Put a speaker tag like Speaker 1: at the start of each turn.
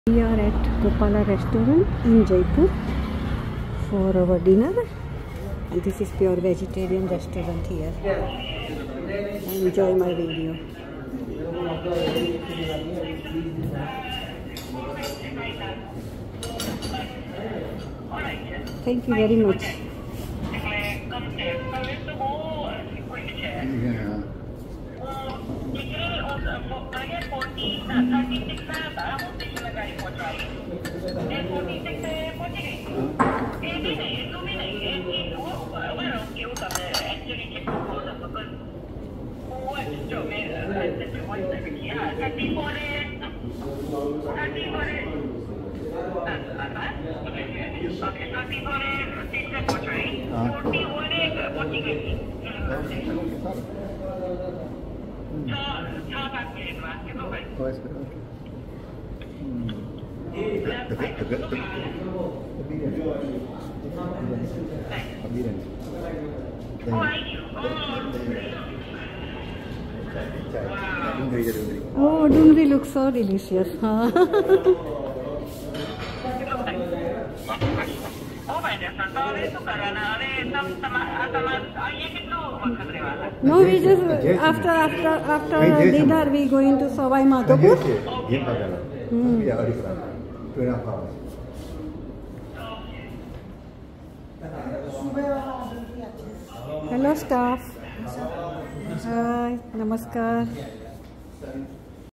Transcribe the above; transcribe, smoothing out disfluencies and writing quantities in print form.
Speaker 1: We are at Gopala restaurant in Jaipur for our dinner, and this is pure vegetarian restaurant here. Enjoy my video. Thank you very much. Oh, dungri looks so delicious. No, we just after dinner we going to Savai Madhopur. Hello staff. Hi, namaskar.